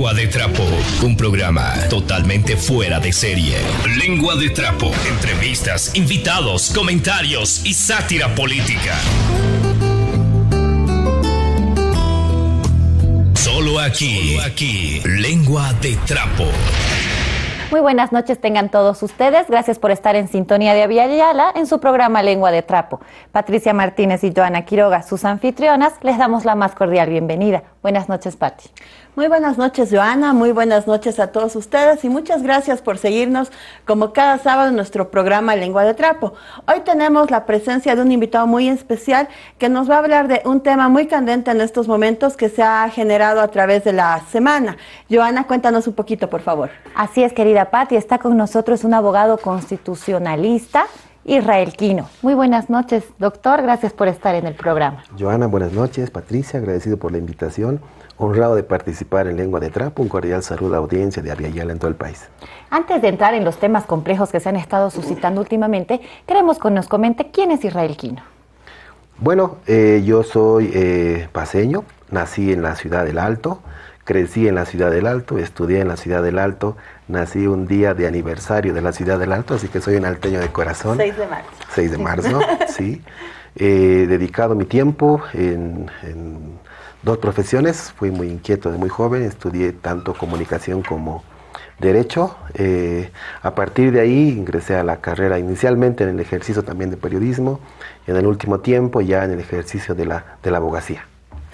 Lengua de Trapo, un programa totalmente fuera de serie. Lengua de Trapo, entrevistas, invitados, comentarios y sátira política. Solo aquí, Lengua de Trapo. Muy buenas noches tengan todos ustedes. Gracias por estar en sintonía de Abya Yala en su programa Lengua de Trapo. Patricia Martínez y Joana Quiroga, sus anfitrionas, les damos la más cordial bienvenida. Buenas noches, Pati. Muy buenas noches, Joana. Muy buenas noches a todos ustedes y muchas gracias por seguirnos como cada sábado en nuestro programa Lengua de Trapo. Hoy tenemos la presencia de un invitado muy especial que nos va a hablar de un tema muy candente en estos momentos que se ha generado a través de la semana. Joana, cuéntanos un poquito, por favor. Así es, querida Pati. Está con nosotros un abogado constitucionalista, Israel Quino. Muy buenas noches, doctor. Gracias por estar en el programa. Joana, buenas noches. Patricia, agradecido por la invitación. Honrado de participar en Lengua de Trapo. Un cordial saludo a la audiencia de Abya Yala en todo el país. Antes de entrar en los temas complejos que se han estado suscitando últimamente, queremos que nos comente quién es Israel Quino. Bueno, yo soy paceño. Nací en la ciudad del Alto. Crecí en la ciudad del Alto, estudié en la ciudad del Alto, nací un día de aniversario de la ciudad del Alto, así que soy un alteño de corazón. 6 de marzo. 6 de marzo, sí. He dedicado mi tiempo en dos profesiones, fui muy inquieto de muy joven, estudié tanto comunicación como derecho. A partir de ahí ingresé a la carrera inicialmente en el ejercicio también de periodismo y en el último tiempo ya en el ejercicio de la abogacía.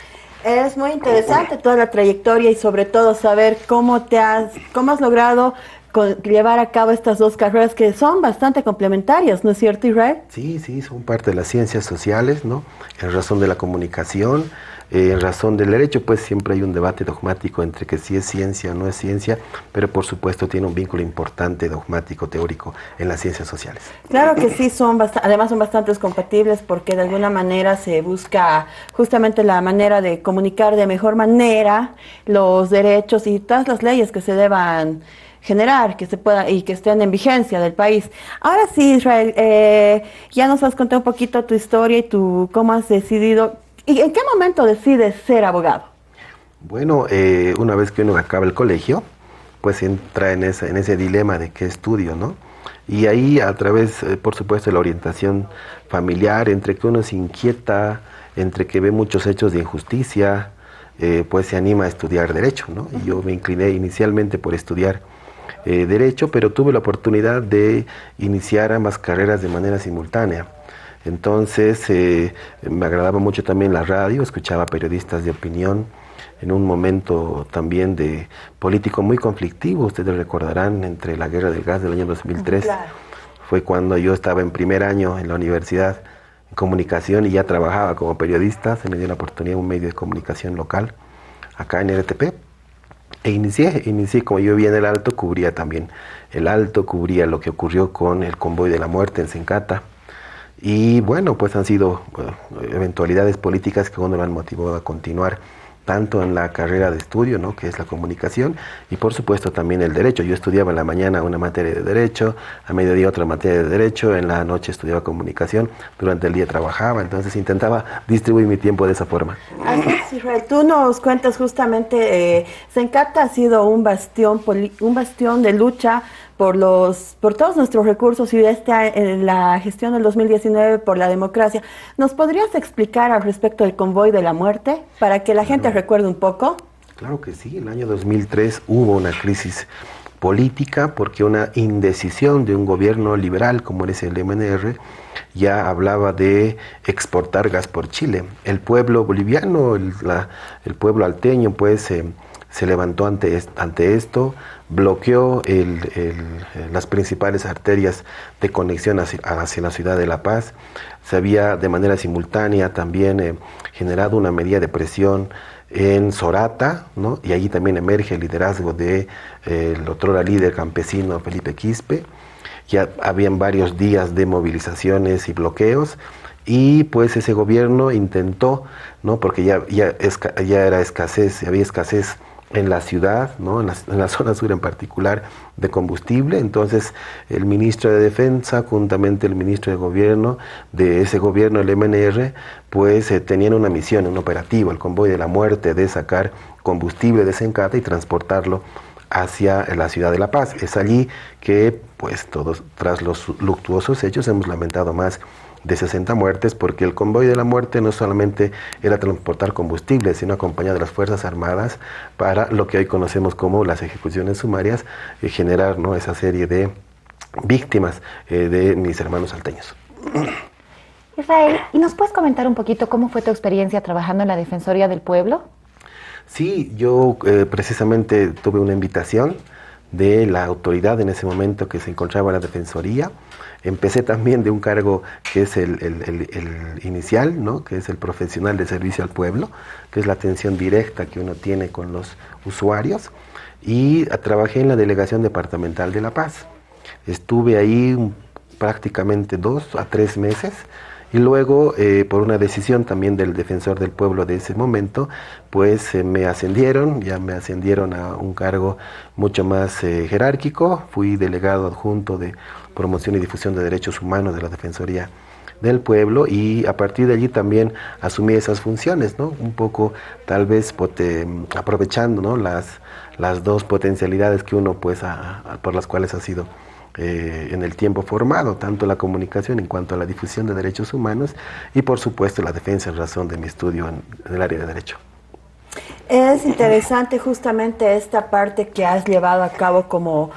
Es muy interesante toda la trayectoria y sobre todo saber cómo has logrado llevar a cabo estas dos carreras que son bastante complementarias, ¿no es cierto, Israel? Sí, son parte de las ciencias sociales, ¿no? En razón de la comunicación, en razón del derecho, pues siempre hay un debate dogmático entre que si es ciencia o no es ciencia, pero por supuesto tiene un vínculo importante dogmático, teórico en las ciencias sociales. Claro que sí, además son bastante compatibles porque de alguna manera se busca justamente la manera de comunicar de mejor manera los derechos y todas las leyes que se deban generar, que se pueda y que estén en vigencia del país. Ahora sí, Israel, ya nos has contado un poquito tu historia y cómo has decidido. ¿Y en qué momento decides ser abogado? Bueno, una vez que uno acaba el colegio, pues entra en ese dilema de qué estudio, ¿no? Y ahí a través, por supuesto, de la orientación familiar, entre que uno se inquieta, entre que ve muchos hechos de injusticia, pues se anima a estudiar Derecho, ¿no? Y yo me incliné inicialmente por estudiar Derecho, pero tuve la oportunidad de iniciar ambas carreras de manera simultánea. Entonces me agradaba mucho también la radio, escuchaba periodistas de opinión en un momento también de político muy conflictivo. Ustedes recordarán, entre la guerra del gas del año 2003, claro. Fue cuando yo estaba en primer año en la universidad en comunicación y ya trabajaba como periodista. Se me dio la oportunidad un medio de comunicación local acá en RTP e inicié como yo vivía en el Alto, cubría también el Alto, cubría lo que ocurrió con el convoy de la muerte en Sencata. Y bueno, pues han sido eventualidades políticas que uno lo han motivado a continuar tanto en la carrera de estudio, ¿no?, que es la comunicación, y por supuesto también el derecho. Yo estudiaba en la mañana una materia de derecho, a mediodía otra materia de derecho, en la noche estudiaba comunicación, durante el día trabajaba, entonces intentaba distribuir mi tiempo de esa forma. Así, Israel, tú nos cuentas justamente, Sencata ha sido un bastión de lucha por todos nuestros recursos y la gestión del 2019 por la democracia. ¿Nos podrías explicar al respecto del convoy de la muerte para que la gente recuerde un poco? Claro que sí, en el año 2003 hubo una crisis política porque una indecisión de un gobierno liberal como es el MNR ya hablaba de exportar gas por Chile. El pueblo boliviano, el pueblo alteño, pues se levantó ante esto, bloqueó las principales arterias de conexión hacia la ciudad de La Paz. Se había de manera simultánea también generado una medida de presión en Sorata, ¿no? Y allí también emerge el liderazgo del otrora líder campesino Felipe Quispe. Ya habían varios días de movilizaciones y bloqueos, y pues ese gobierno intentó, ¿no?, porque ya era escasez, había escasez en la ciudad, ¿no?, en la zona sur en particular, de combustible. Entonces el ministro de Defensa, juntamente el ministro de Gobierno de ese gobierno, el MNR, pues tenían una misión, un operativo, el convoy de la muerte, de sacar combustible de Sencata y transportarlo hacia la ciudad de La Paz. Es allí que, pues, todos, tras los luctuosos hechos, hemos lamentado más de 60 muertes, porque el convoy de la muerte no solamente era transportar combustible, sino acompañar de las Fuerzas Armadas para lo que hoy conocemos como las ejecuciones sumarias, generar, ¿no?, esa serie de víctimas de mis hermanos salteños. Israel, ¿y nos puedes comentar un poquito cómo fue tu experiencia trabajando en la Defensoría del Pueblo? Sí, yo precisamente tuve una invitación de la autoridad en ese momento que se encontraba en la Defensoría. Empecé también de un cargo que es el inicial, ¿no?, que es el profesional de servicio al pueblo, que es la atención directa que uno tiene con los usuarios, y trabajé en la Delegación Departamental de La Paz. Estuve ahí prácticamente 2 a 3 meses, y luego, por una decisión también del defensor del pueblo de ese momento, pues me ascendieron a un cargo mucho más jerárquico. Fui delegado adjunto de promoción y difusión de derechos humanos de la Defensoría del Pueblo, y a partir de allí también asumí esas funciones, ¿no? Un poco tal vez aprovechando, ¿no?, las dos potencialidades que uno, pues, por las cuales ha sido en el tiempo formado, tanto la comunicación en cuanto a la difusión de derechos humanos y por supuesto la defensa en razón de mi estudio en el área de derecho. Es interesante justamente esta parte que has llevado a cabo como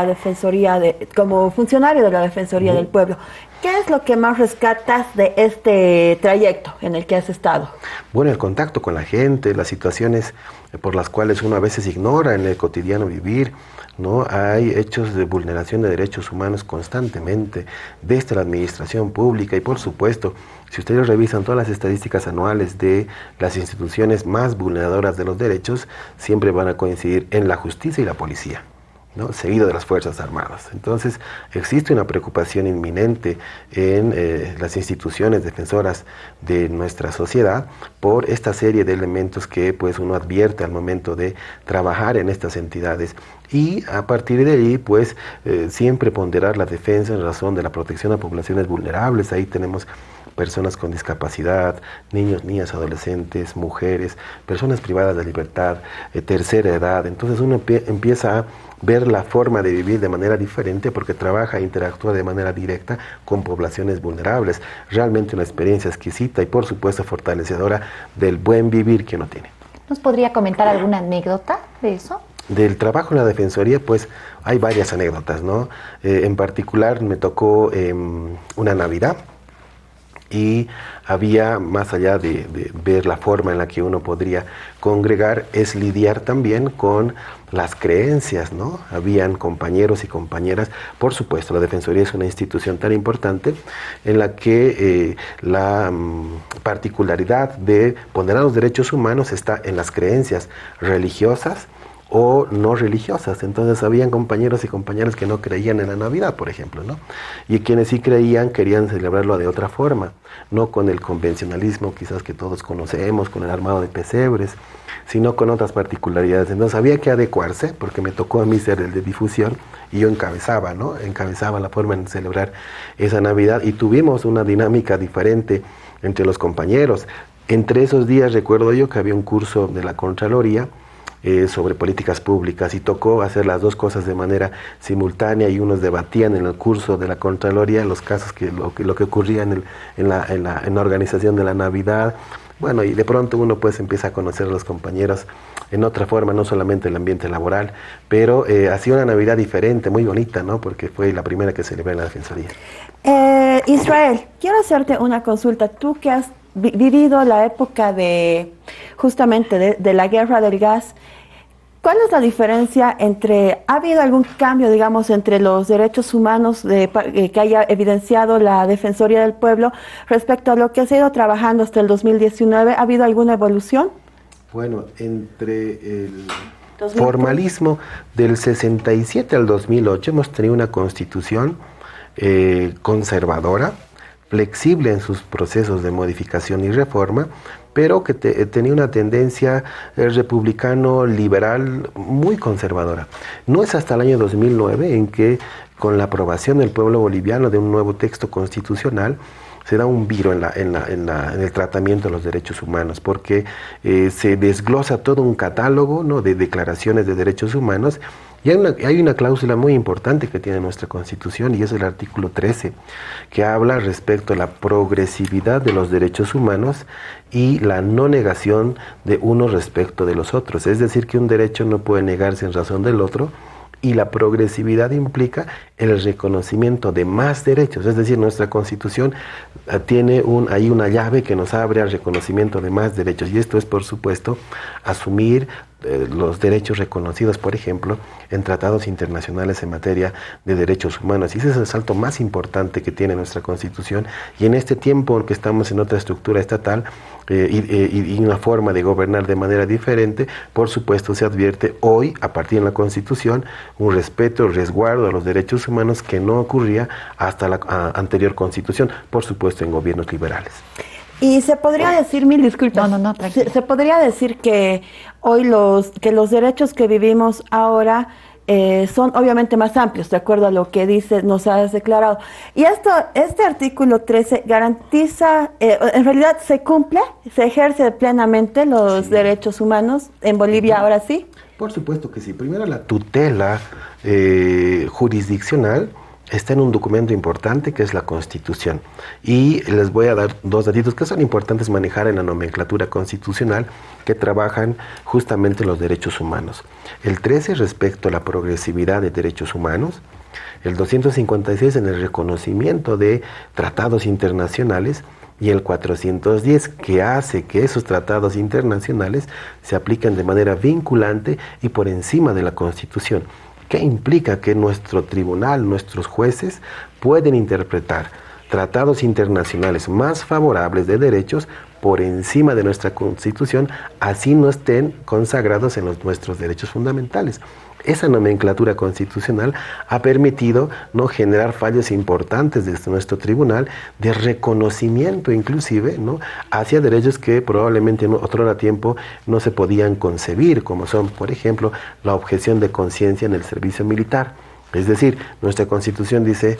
como funcionario de la Defensoría del Pueblo. ¿Qué es lo que más rescatas de este trayecto en el que has estado? Bueno, el contacto con la gente, las situaciones por las cuales uno a veces ignora en el cotidiano vivir, ¿no? Hay hechos de vulneración de derechos humanos constantemente desde la administración pública, y por supuesto, si ustedes revisan todas las estadísticas anuales de las instituciones más vulneradoras de los derechos, siempre van a coincidir en la justicia y la policía, ¿no?, seguido de las Fuerzas Armadas. Entonces, existe una preocupación inminente en las instituciones defensoras de nuestra sociedad por esta serie de elementos que, pues, uno advierte al momento de trabajar en estas entidades, y a partir de ahí, pues, siempre ponderar la defensa en razón de la protección a poblaciones vulnerables. Ahí tenemos personas con discapacidad, niños, niñas, adolescentes, mujeres, personas privadas de libertad, tercera edad. Entonces uno empieza a ver la forma de vivir de manera diferente porque trabaja e interactúa de manera directa con poblaciones vulnerables. Realmente una experiencia exquisita y por supuesto fortalecedora del buen vivir que uno tiene. ¿Nos podría comentar alguna anécdota de eso? Del trabajo en la Defensoría, pues hay varias anécdotas, ¿no? En particular me tocó una Navidad, y había, más allá de ver la forma en la que uno podría congregar, es lidiar también con las creencias, ¿no? Habían compañeros y compañeras, por supuesto, la Defensoría es una institución tan importante en la que la particularidad de ponderar los derechos humanos está en las creencias religiosas o no religiosas. Entonces habían compañeros y compañeras que no creían en la Navidad, por ejemplo, ¿no? Y quienes sí creían querían celebrarlo de otra forma, no con el convencionalismo quizás que todos conocemos, con el armado de pesebres, sino con otras particularidades. Entonces había que adecuarse, porque me tocó a mí ser el de difusión y yo encabezaba, ¿no? Encabezaba la forma de celebrar esa Navidad, y tuvimos una dinámica diferente entre los compañeros. Entre esos días recuerdo yo que había un curso de la Contraloría sobre políticas públicas, y tocó hacer las dos cosas de manera simultánea, y unos debatían en el curso de la Contraloría los casos lo que ocurría en la organización de la Navidad. Bueno, y de pronto uno pues empieza a conocer a los compañeros en otra forma, no solamente el ambiente laboral, pero ha sido una Navidad diferente, muy bonita, ¿no? Porque fue la primera que celebré en la Defensoría. Israel, quiero hacerte una consulta. Tú que has vivido la época justamente de la guerra del gas, ¿cuál es la diferencia ha habido algún cambio, digamos, entre los derechos humanos que haya evidenciado la Defensoría del Pueblo respecto a lo que se ha ido trabajando hasta el 2019? ¿Ha habido alguna evolución? Bueno, entre el formalismo del 67 al 2008 hemos tenido una constitución conservadora, flexible en sus procesos de modificación y reforma, pero que tenía una tendencia republicano-liberal muy conservadora. No es hasta el año 2009 en que, con la aprobación del pueblo boliviano de un nuevo texto constitucional, se da un viro en el tratamiento de los derechos humanos, porque se desglosa todo un catálogo, ¿no?, de declaraciones de derechos humanos. Y hay una cláusula muy importante que tiene nuestra Constitución, y es el artículo 13, que habla respecto a la progresividad de los derechos humanos y la no negación de unos respecto de los otros. Es decir, que un derecho no puede negarse en razón del otro, y la progresividad implica el reconocimiento de más derechos. Es decir, nuestra Constitución tiene ahí una llave que nos abre al reconocimiento de más derechos, y esto es, por supuesto, asumir los derechos reconocidos, por ejemplo, en tratados internacionales en materia de derechos humanos. Y ese es el salto más importante que tiene nuestra Constitución, y en este tiempo en que estamos en otra estructura estatal y una forma de gobernar de manera diferente, por supuesto se advierte hoy, a partir de la Constitución, un respeto, resguardo a los derechos humanos que no ocurría hasta la anterior Constitución, por supuesto en gobiernos liberales. Y se podría decir, mil disculpas. No, tranquilo. Se podría decir que hoy los derechos que vivimos ahora son obviamente más amplios, de acuerdo a lo que nos has declarado. Y este artículo 13 garantiza, en realidad se cumple, se ejerce plenamente los derechos humanos en Bolivia, ahora sí. Por supuesto que sí. Primero, la tutela jurisdiccional está en un documento importante que es la Constitución. Y les voy a dar dos datitos que son importantes manejar en la nomenclatura constitucional, que trabajan justamente los derechos humanos. El 13 respecto a la progresividad de derechos humanos, el 256 en el reconocimiento de tratados internacionales, y el 410 que hace que esos tratados internacionales se apliquen de manera vinculante y por encima de la Constitución. ¿Qué implica? Que nuestro tribunal, nuestros jueces pueden interpretar tratados internacionales más favorables de derechos por encima de nuestra Constitución, así no estén consagrados en nuestros derechos fundamentales. Esa nomenclatura constitucional ha permitido no generar fallos importantes desde nuestro tribunal de reconocimiento inclusive, ¿no?, hacia derechos que probablemente en otro tiempo no se podían concebir, como son, por ejemplo, la objeción de conciencia en el servicio militar. Es decir, nuestra Constitución dice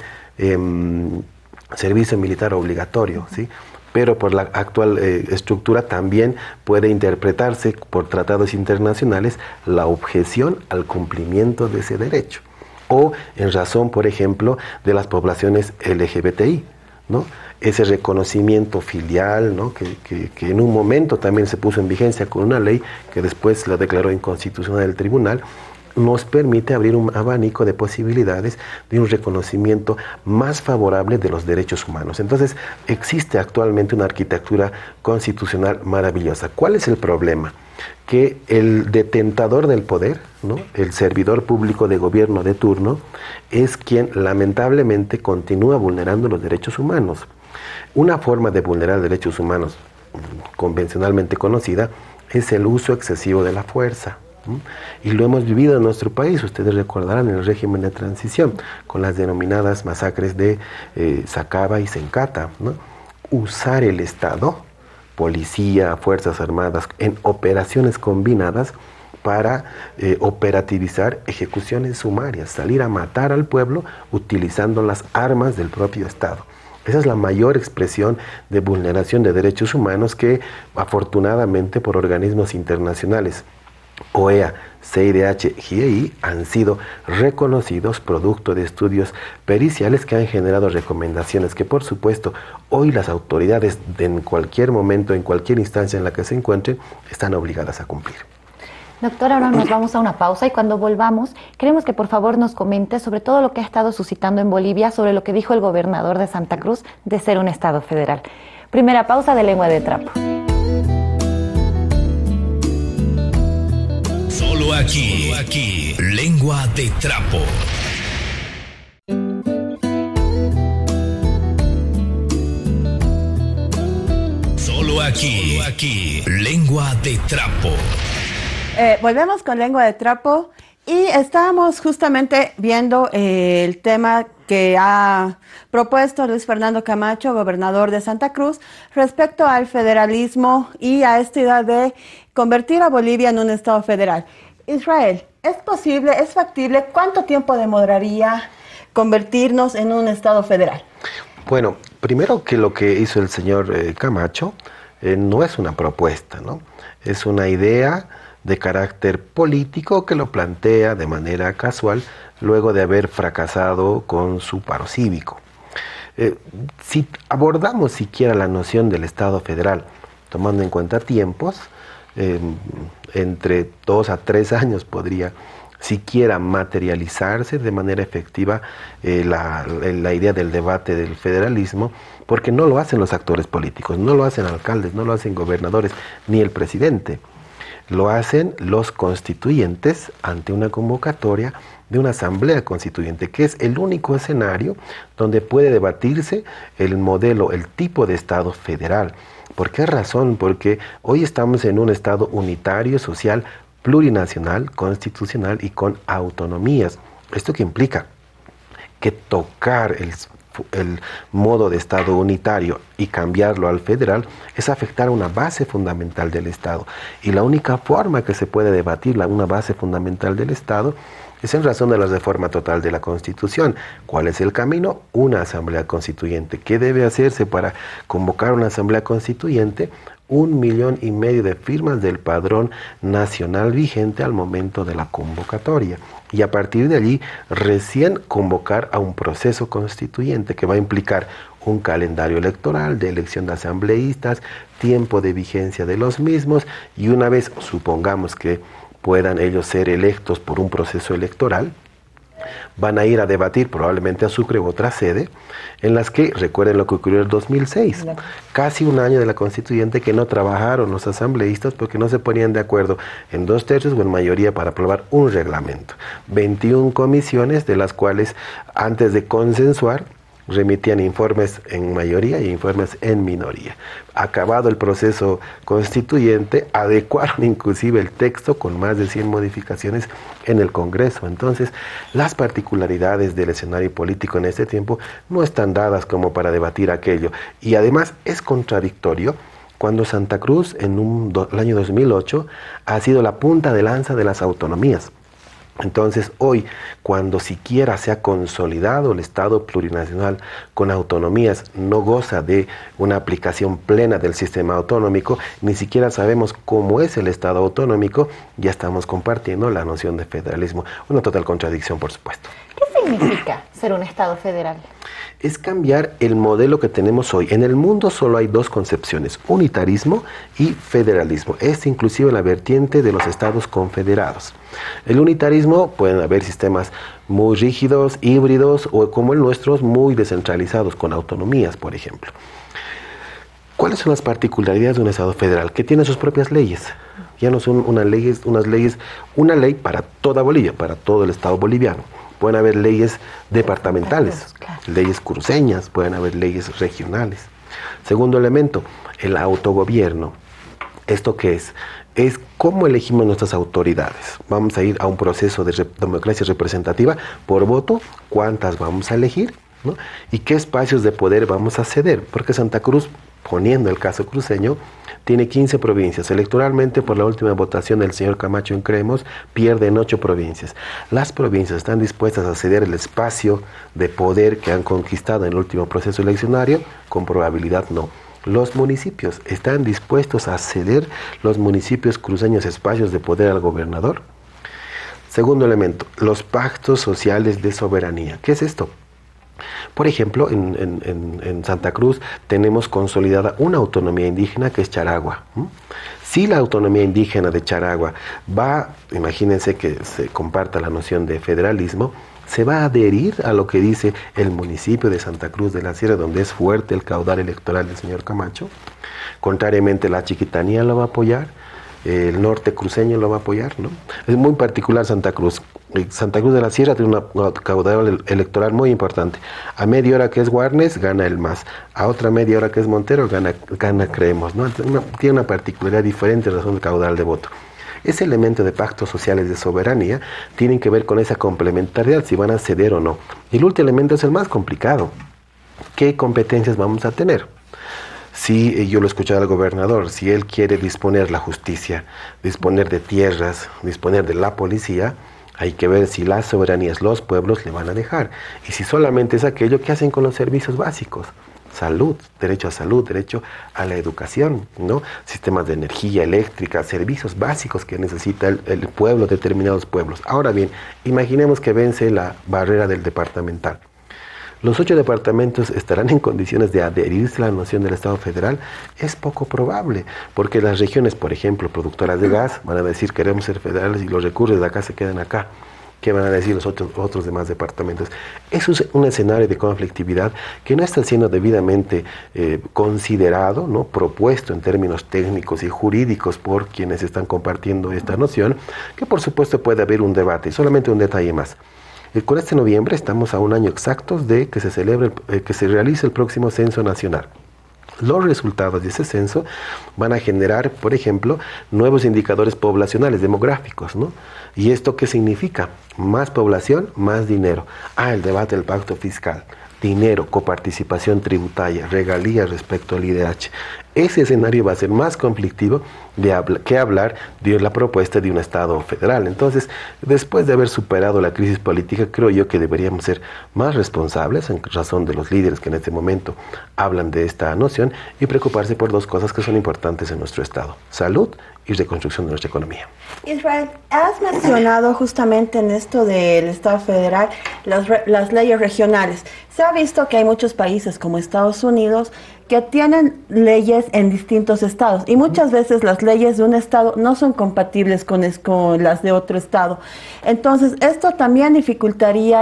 servicio militar obligatorio, ¿sí? Pero por la actual estructura también puede interpretarse por tratados internacionales la objeción al cumplimiento de ese derecho, o en razón, por ejemplo, de las poblaciones LGBTI, ¿no? Ese reconocimiento filial, ¿no?, que en un momento también se puso en vigencia con una ley que después la declaró inconstitucional el tribunal, nos permite abrir un abanico de posibilidades de un reconocimiento más favorable de los derechos humanos. Entonces, existe actualmente una arquitectura constitucional maravillosa. ¿Cuál es el problema? Que el detentador del poder, ¿no?, el servidor público de gobierno de turno, es quien lamentablemente continúa vulnerando los derechos humanos. Una forma de vulnerar derechos humanos convencionalmente conocida es el uso excesivo de la fuerza. Y lo hemos vivido en nuestro país, ustedes recordarán, en el régimen de transición, con las denominadas masacres de Sacaba y Sencata, ¿no? Usar el Estado, policía, fuerzas armadas, en operaciones combinadas para operativizar ejecuciones sumarias, salir a matar al pueblo utilizando las armas del propio Estado. Esa es la mayor expresión de vulneración de derechos humanos que, afortunadamente, por organismos internacionales, OEA, CIDH, GIEI, han sido reconocidos producto de estudios periciales que han generado recomendaciones que, por supuesto, hoy las autoridades en cualquier momento, en cualquier instancia en la que se encuentren, están obligadas a cumplir. Doctor, ahora nos vamos a una pausa y cuando volvamos queremos que por favor nos comente sobre todo lo que ha estado suscitando en Bolivia, sobre lo que dijo el gobernador de Santa Cruz de ser un estado federal. Primera pausa de Lengua de Trapo. Solo aquí, Lengua de Trapo. Solo aquí, Lengua de Trapo. Volvemos con Lengua de Trapo y estábamos justamente viendo el tema que ha propuesto Luis Fernando Camacho, gobernador de Santa Cruz, respecto al federalismo y a esta idea de convertir a Bolivia en un estado federal. Israel, ¿es posible, es factible? ¿Cuánto tiempo demoraría convertirnos en un estado federal? Bueno, primero que lo que hizo el señor Camacho no es una propuesta, ¿no? Es una idea de carácter político que lo plantea de manera casual luego de haber fracasado con su paro cívico. Si abordamos siquiera la noción del Estado federal, tomando en cuenta tiempos, entre 2 a 3 años podría siquiera materializarse de manera efectiva la idea del debate del federalismo, porque no lo hacen los actores políticos, no lo hacen alcaldes, no lo hacen gobernadores, ni el presidente. Lo hacen los constituyentes ante una convocatoria de una asamblea constituyente, que es el único escenario donde puede debatirse el modelo, el tipo de Estado federal. ¿Por qué razón? Porque hoy estamos en un Estado unitario, social, plurinacional, constitucional y con autonomías. ¿Esto qué implica? Que tocar el modo de Estado unitario y cambiarlo al federal es afectar a una base fundamental del Estado. Y la única forma que se puede debatir una base fundamental del Estado es en razón de la reforma total de la Constitución. ¿Cuál es el camino? Una asamblea constituyente. ¿Qué debe hacerse para convocar una asamblea constituyente? 1,5 millones de firmas del padrón nacional vigente al momento de la convocatoria. Y a partir de allí, recién convocar a un proceso constituyente que va a implicar un calendario electoral de elección de asambleístas, tiempo de vigencia de los mismos, y una vez, supongamos que puedan ellos ser electos por un proceso electoral, van a ir a debatir probablemente a Sucre u otra sede, en las que, recuerden lo que ocurrió en el 2006, casi un año de la constituyente que no trabajaron los asambleístas porque no se ponían de acuerdo en 2/3 o en mayoría para aprobar un reglamento. 21 comisiones, de las cuales antes de consensuar remitían informes en mayoría y informes en minoría. Acabado el proceso constituyente, adecuaron inclusive el texto con más de 100 modificaciones en el Congreso. Entonces, las particularidades del escenario político en este tiempo no están dadas como para debatir aquello. Y además es contradictorio cuando Santa Cruz, en el año 2008, ha sido la punta de lanza de las autonomías. Entonces, hoy, cuando siquiera se ha consolidado el Estado plurinacional con autonomías, no goza de una aplicación plena del sistema autonómico, ni siquiera sabemos cómo es el Estado autonómico, ya estamos compartiendo la noción de federalismo. Una total contradicción, por supuesto. ¿Qué significa ser un Estado federal? Es cambiar el modelo que tenemos hoy. En el mundo solo hay 2 concepciones, unitarismo y federalismo. Es inclusive la vertiente de los estados confederados. El unitarismo, pueden haber sistemas muy rígidos, híbridos, o como el nuestro, muy descentralizados, con autonomías, por ejemplo. ¿Cuáles son las particularidades de un Estado federal? Que tiene sus propias leyes. Ya no son una ley para toda Bolivia, para todo el Estado boliviano. Pueden haber leyes departamentales, leyes cruceñas, pueden haber leyes regionales. Segundo elemento, el autogobierno. ¿Esto qué es? Es cómo elegimos nuestras autoridades. Vamos a ir a un proceso de democracia representativa por voto, cuántas vamos a elegir, ¿no? Y qué espacios de poder vamos a ceder, porque Santa Cruz, poniendo el caso cruceño, tiene 15 provincias. Electoralmente, por la última votación del señor Camacho en Creemos, pierde en 8 provincias. Las provincias están dispuestas a ceder el espacio de poder que han conquistado en el último proceso eleccionario, con probabilidad no. Los municipios están dispuestos a ceder, los municipios cruceños, espacios de poder al gobernador. Segundo elemento, los pactos sociales de soberanía. ¿Qué es esto? Por ejemplo, en Santa Cruz tenemos consolidada una autonomía indígena que es Charagua. Si la autonomía indígena de Charagua imagínense que se comparta la noción de federalismo, se va a adherir a lo que dice el municipio de Santa Cruz de la Sierra, donde es fuerte el caudal electoral del señor Camacho. Contrariamente, la Chiquitanía lo va a apoyar, el norte cruceño lo va a apoyar, ¿no? Es muy particular Santa Cruz. Santa Cruz de la Sierra tiene una caudal electoral muy importante. A media hora que es Guarnes, gana el MAS. A otra media hora que es Montero, gana Creemos, ¿no? Tiene una particularidad diferente en razón del caudal de voto. Ese elemento de pactos sociales de soberanía tienen que ver con esa complementariedad, si van a ceder o no. Y el último elemento es el más complicado. ¿Qué competencias vamos a tener? Si yo lo escuché al gobernador, si él quiere disponer la justicia, disponer de tierras, disponer de la policía, Hay que ver si las soberanías, los pueblos le van a dejar. Y si solamente es aquello que hacen con los servicios básicos. Salud, derecho a salud, derecho a la educación, ¿no? Sistemas de energía eléctrica, servicios básicos que necesita el pueblo, determinados pueblos. Ahora bien, imaginemos que vence la barrera del departamental. ¿Los 8 departamentos estarán en condiciones de adherirse a la noción del Estado federal? Es poco probable, porque las regiones, por ejemplo, productoras de gas, van a decir queremos ser federales y los recursos de acá se quedan acá. ¿Qué van a decir los otros demás departamentos? Eso es un escenario de conflictividad que no está siendo debidamente considerado, ¿no? Propuesto en términos técnicos y jurídicos por quienes están compartiendo esta noción, que por supuesto puede haber un debate. Solamente un detalle más. Con este noviembre estamos a un año exacto de que se realice el próximo censo nacional. Los resultados de ese censo van a generar, por ejemplo, nuevos indicadores poblacionales, demográficos, ¿no? ¿Y esto qué significa? Más población, más dinero. El debate del pacto fiscal. Dinero, coparticipación tributaria, regalías respecto al IDH. Ese escenario va a ser más conflictivo que hablar de la propuesta de un Estado federal. Entonces, después de haber superado la crisis política, creo yo que deberíamos ser más responsables, en razón de los líderes que en este momento hablan de esta noción, y preocuparse por 2 cosas que son importantes en nuestro Estado: salud y reconstrucción de nuestra economía. Israel, has mencionado justamente en esto del Estado federal las leyes regionales. Se ha visto que hay muchos países como Estados Unidos que tienen leyes en distintos estados y muchas veces las leyes de un estado no son compatibles con las de otro estado. Entonces, esto también dificultaría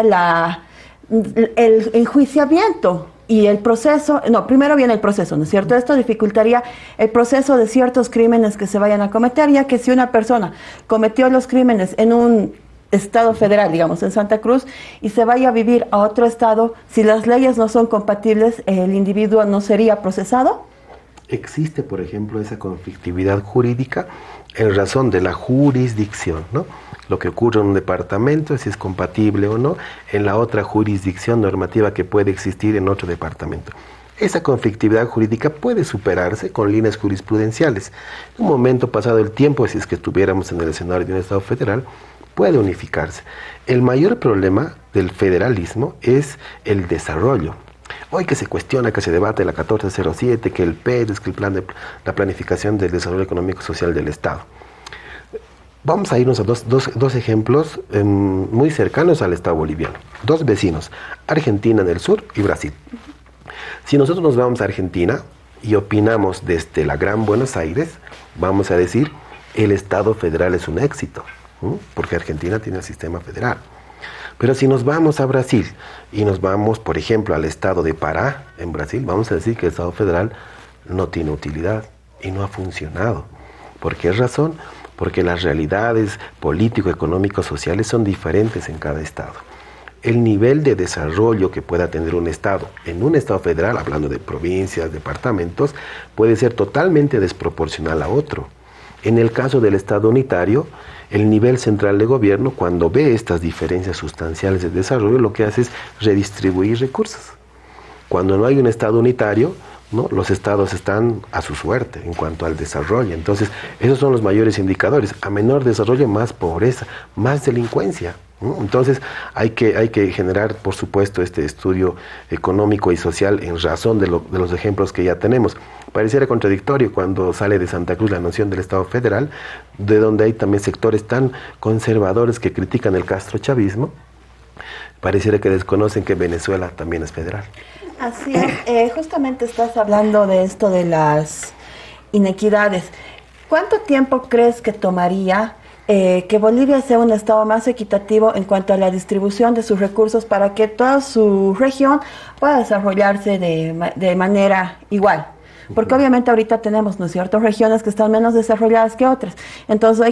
el enjuiciamiento y el proceso. Primero viene el proceso, ¿no es cierto? Esto dificultaría el proceso de ciertos crímenes que se vayan a cometer, ya que si una persona cometió los crímenes en un estado federal, digamos en Santa Cruz, y se vaya a vivir a otro estado, si las leyes no son compatibles, el individuo no sería procesado. Existe, por ejemplo, esa conflictividad jurídica en razón de la jurisdicción, ¿no? Lo que ocurre en un departamento, si es compatible o no, en la otra jurisdicción normativa que puede existir en otro departamento. Esa conflictividad jurídica puede superarse con líneas jurisprudenciales. En un momento pasado el tiempo, si es que estuviéramos en el escenario de un Estado federal, puede unificarse. El mayor problema del federalismo es el desarrollo. Hoy que se cuestiona, que se debate la 1407, que el PEDES, que el plan de la planificación del desarrollo económico y social del Estado. Vamos a irnos a dos ejemplos muy cercanos al Estado boliviano. 2 vecinos, Argentina en el sur y Brasil. Si nosotros nos vamos a Argentina y opinamos desde la Gran Buenos Aires, vamos a decir, el Estado federal es un éxito, porque Argentina tiene el sistema federal. Pero si nos vamos a Brasil y nos vamos, por ejemplo, al estado de Pará, en Brasil, vamos a decir que el Estado federal no tiene utilidad y no ha funcionado. ¿Por qué razón? Porque las realidades político, económico, sociales son diferentes en cada estado. El nivel de desarrollo que pueda tener un estado en un estado federal, hablando de provincias, departamentos, puede ser totalmente desproporcional a otro. En el caso del Estado unitario, el nivel central de gobierno, cuando ve estas diferencias sustanciales de desarrollo, lo que hace es redistribuir recursos. Cuando no hay un Estado unitario, ¿no?, los estados están a su suerte en cuanto al desarrollo. Entonces, esos son los mayores indicadores. A menor desarrollo, más pobreza, más delincuencia, ¿no? Entonces, hay que generar, por supuesto, este estudio económico y social en razón de los ejemplos que ya tenemos. Pareciera contradictorio cuando sale de Santa Cruz la noción del Estado federal, de donde hay también sectores tan conservadores que critican el castrochavismo. Pareciera que desconocen que Venezuela también es federal. Así es, justamente estás hablando de esto de las inequidades. ¿Cuánto tiempo crees que tomaría que Bolivia sea un estado más equitativo en cuanto a la distribución de sus recursos para que toda su región pueda desarrollarse de manera igual? Porque obviamente ahorita tenemos, ¿no es cierto?, regiones que están menos desarrolladas que otras. Entonces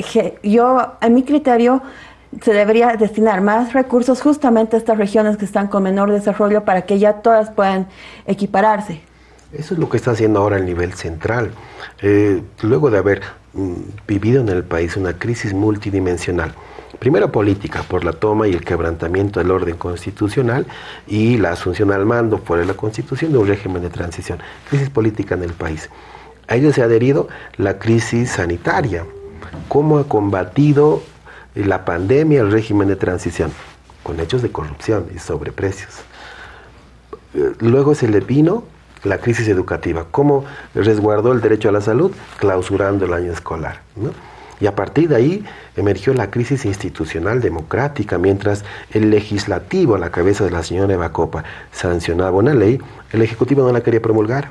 a mi criterio, se debería destinar más recursos justamente a estas regiones que están con menor desarrollo para que ya todas puedan equipararse. Eso es lo que está haciendo ahora el nivel central. Luego de haber vivido en el país una crisis multidimensional, primero política, por la toma y el quebrantamiento del orden constitucional y la asunción al mando por la constitución de un régimen de transición. Crisis política en el país. A ello se ha adherido la crisis sanitaria. ¿Cómo ha combatido la pandemia, el régimen de transición, con hechos de corrupción y sobreprecios. Luego se le vino la crisis educativa. ¿Cómo resguardó el derecho a la salud? Clausurando el año escolar, ¿no? Y a partir de ahí emergió la crisis institucional democrática, mientras el legislativo, a la cabeza de la señora Eva Copa, sancionaba una ley, el Ejecutivo no la quería promulgar.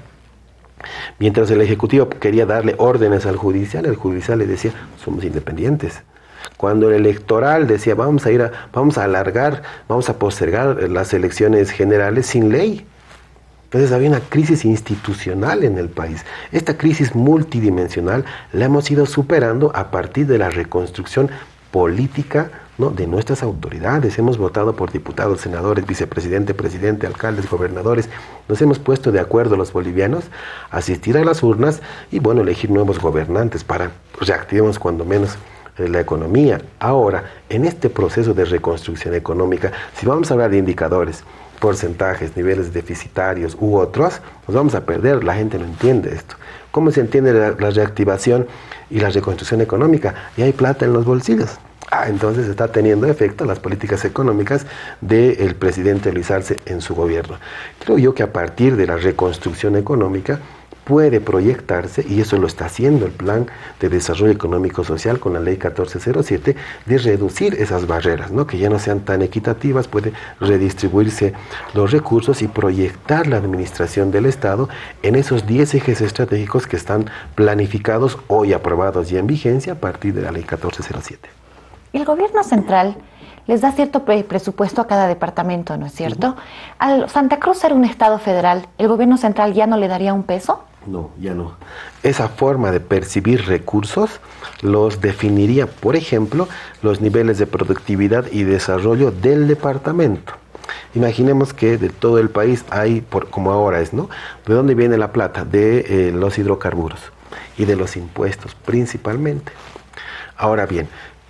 Mientras el Ejecutivo quería darle órdenes al Judicial, el Judicial le decía, somos independientes. Cuando el electoral decía, vamos a alargar, vamos a postergar las elecciones generales sin ley. Entonces había una crisis institucional en el país. Esta crisis multidimensional la hemos ido superando a partir de la reconstrucción política, ¿no?, de nuestras autoridades. Hemos votado por diputados, senadores, vicepresidente, presidente, alcaldes, gobernadores. Nos hemos puesto de acuerdo los bolivianos a asistir a las urnas y, bueno, elegir nuevos gobernantes para reactivemos cuando menos la economía. Ahora, en este proceso de reconstrucción económica, si vamos a hablar de indicadores, porcentajes, niveles deficitarios u otros, nos vamos a perder. La gente no entiende esto. ¿Cómo se entiende la reactivación y la reconstrucción económica? Y hay plata en los bolsillos. Entonces está teniendo efecto las políticas económicas del presidente Luis Arce en su gobierno. Creo yo que a partir de la reconstrucción económica puede proyectarse, y eso lo está haciendo el Plan de Desarrollo Económico Social con la Ley 1407, de reducir esas barreras, ¿no?, que ya no sean tan equitativas, puede redistribuirse los recursos y proyectar la administración del Estado en esos 10 ejes estratégicos que están planificados, hoy aprobados y en vigencia a partir de la Ley 1407. El gobierno central les da cierto presupuesto a cada departamento, ¿no es cierto? Al Santa Cruz ser un estado federal, ¿el gobierno central ya no le daría un peso? No, ya no. Esa forma de percibir recursos los definiría, por ejemplo, los niveles de productividad y desarrollo del departamento. Imaginemos que de todo el país hay, como ahora es, ¿no?, ¿de dónde viene la plata? De los hidrocarburos y de los impuestos principalmente. Ahora bien,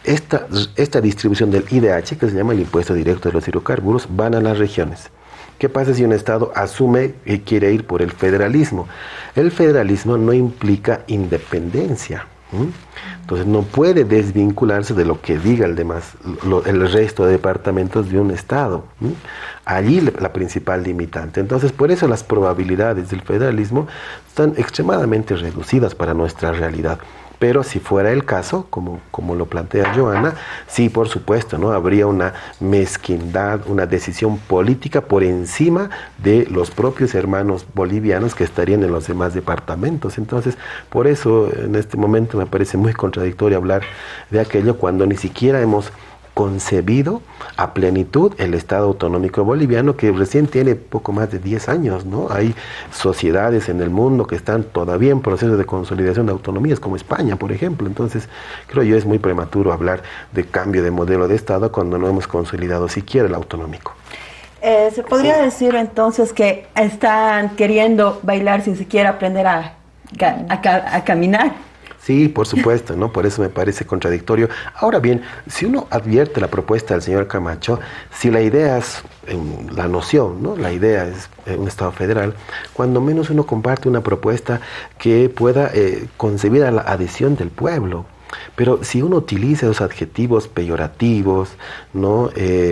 esta distribución del IDH, que se llama el impuesto directo de los hidrocarburos, van a las regiones. ¿Qué pasa si un Estado asume que quiere ir por el federalismo? El federalismo no implica independencia. Entonces no puede desvincularse de lo que diga el resto de departamentos de un Estado. Allí la principal limitante. Entonces por eso las probabilidades del federalismo están extremadamente reducidas para nuestra realidad. Pero si fuera el caso, como lo plantea Joana, sí, por supuesto, ¿no?, habría una mezquindad, una decisión política por encima de los propios hermanos bolivianos que estarían en los demás departamentos. Entonces, por eso en este momento me parece muy contradictorio hablar de aquello cuando ni siquiera hemos concebido a plenitud el Estado autonómico boliviano, que recién tiene poco más de 10 años, ¿no? Hay sociedades en el mundo que están todavía en proceso de consolidación de autonomías, como España, por ejemplo. Entonces, creo yo es muy prematuro hablar de cambio de modelo de Estado cuando no hemos consolidado siquiera el autonómico. ¿Se podría decir entonces que están queriendo bailar sin siquiera aprender a caminar? Sí, por supuesto, ¿no? Por eso me parece contradictorio. Ahora bien, si uno advierte la propuesta del señor Camacho, si la idea es la noción, ¿no?, la idea es un Estado federal, cuando menos uno comparte una propuesta que pueda concebir a la adhesión del pueblo. Pero si uno utiliza esos adjetivos peyorativos, ¿no?,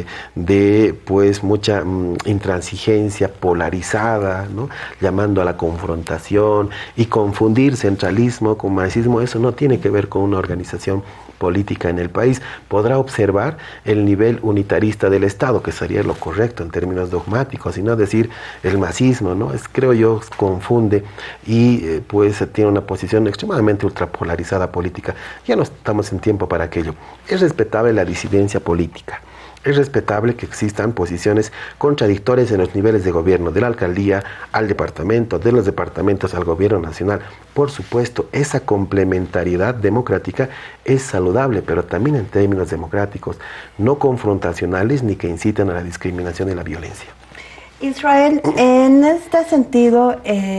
de pues mucha intransigencia polarizada, ¿no?, llamando a la confrontación y confundir centralismo con marxismo, eso no tiene que ver con una organización política en el país. Podrá observar el nivel unitarista del Estado, que sería lo correcto en términos dogmáticos, y no decir el masismo, ¿no? Creo yo confunde y pues tiene una posición extremadamente ultrapolarizada política. Ya no estamos en tiempo para aquello. Es respetable la disidencia política. Es respetable que existan posiciones contradictorias en los niveles de gobierno, de la alcaldía al departamento, de los departamentos al gobierno nacional. Por supuesto, esa complementariedad democrática es saludable, pero también en términos democráticos, no confrontacionales ni que inciten a la discriminación y la violencia. Israel, en este sentido,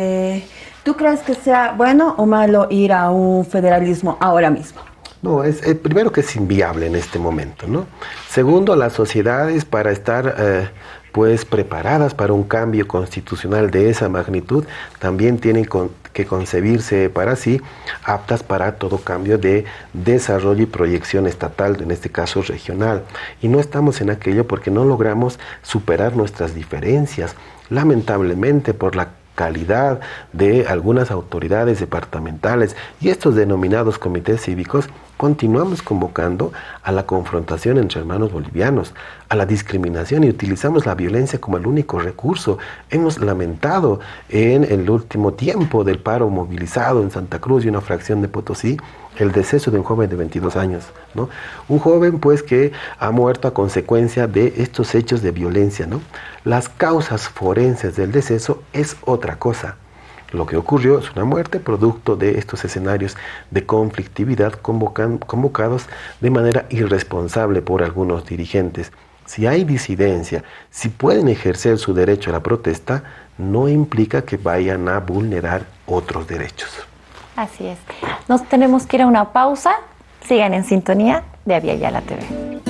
¿tú crees que sea bueno o malo ir a un federalismo ahora mismo? No, primero que es inviable en este momento, ¿no? Segundo, las sociedades para estar pues preparadas para un cambio constitucional de esa magnitud, también tienen que concebirse para sí aptas para todo cambio de desarrollo y proyección estatal, en este caso regional. Y no estamos en aquello porque no logramos superar nuestras diferencias, lamentablemente por la calidad de algunas autoridades departamentales y estos denominados comités cívicos. Continuamos convocando a la confrontación entre hermanos bolivianos, a la discriminación, y utilizamos la violencia como el único recurso. Hemos lamentado en el último tiempo del paro movilizado en Santa Cruz y una fracción de Potosí el deceso de un joven de 22 años, ¿no? Un joven pues que ha muerto a consecuencia de estos hechos de violencia, ¿no? Las causas forenses del deceso es otra cosa. Lo que ocurrió es una muerte producto de estos escenarios de conflictividad convocados de manera irresponsable por algunos dirigentes. Si hay disidencia, si pueden ejercer su derecho a la protesta, no implica que vayan a vulnerar otros derechos. Así es. Nos tenemos que ir a una pausa. Sigan en sintonía de Aviala TV.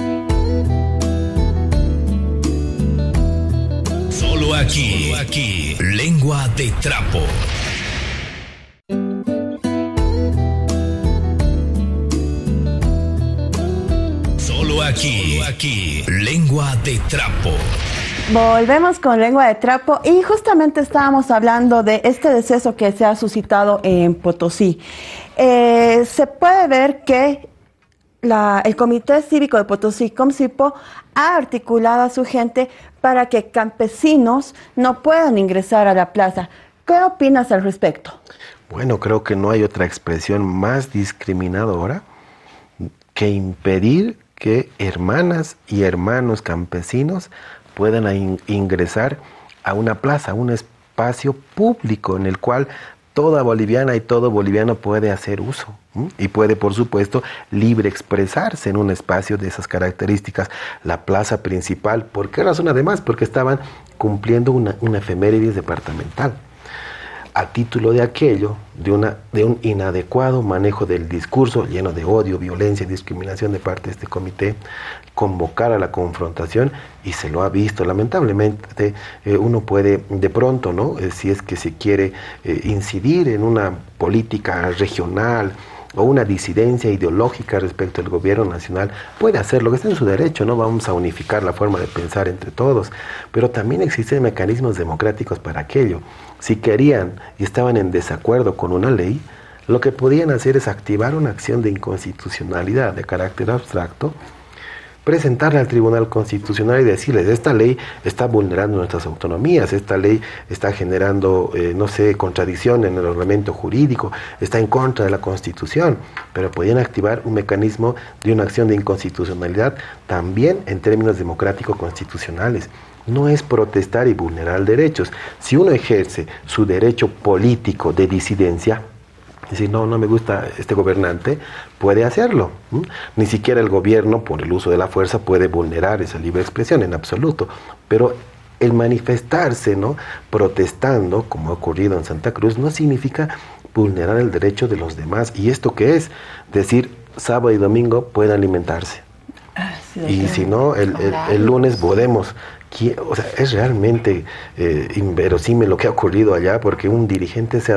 Solo aquí, Lengua de Trapo. Solo aquí, Lengua de Trapo. Volvemos con Lengua de Trapo y justamente estábamos hablando de este deceso que se ha suscitado en Potosí. Se puede ver que el Comité Cívico de Potosí, COMCIPO, ha articulado a su gente para que campesinos no puedan ingresar a la plaza. ¿Qué opinas al respecto? Bueno, creo que no hay otra expresión más discriminadora que impedir que hermanas y hermanos campesinos puedan ingresar a una plaza, a un espacio público en el cual toda boliviana y todo boliviano puede hacer uso y puede, por supuesto, libre expresarse en un espacio de esas características. La plaza principal, ¿por qué razón además? Porque estaban cumpliendo una efemérides departamental. A título de aquello, de un inadecuado manejo del discurso lleno de odio, violencia y discriminación de parte de este comité, convocar a la confrontación, y se lo ha visto. Lamentablemente uno puede de pronto, ¿no? Si es que se quiere incidir en una política regional o una disidencia ideológica respecto al gobierno nacional, puede hacerlo, que está en su derecho, no vamos a unificar la forma de pensar entre todos, pero también existen mecanismos democráticos para aquello. Si querían y estaban en desacuerdo con una ley, lo que podían hacer es activar una acción de inconstitucionalidad de carácter abstracto, presentarla al Tribunal Constitucional y decirles: esta ley está vulnerando nuestras autonomías, esta ley está generando, contradicción en el ordenamiento jurídico, está en contra de la Constitución, pero podían activar un mecanismo de una acción de inconstitucionalidad también en términos democrático-constitucionales. No es protestar y vulnerar derechos. Si uno ejerce su derecho político de disidencia, es decir, no me gusta este gobernante, puede hacerlo. Ni siquiera el gobierno, por el uso de la fuerza, puede vulnerar esa libre expresión en absoluto. Pero el manifestarse, ¿no?, protestando, como ha ocurrido en Santa Cruz, no significa vulnerar el derecho de los demás. ¿Y esto qué es? Decir, sábado y domingo pueden alimentarse. Y si no, el lunes podemos. O sea, es realmente inverosímil lo que ha ocurrido allá, porque un dirigente se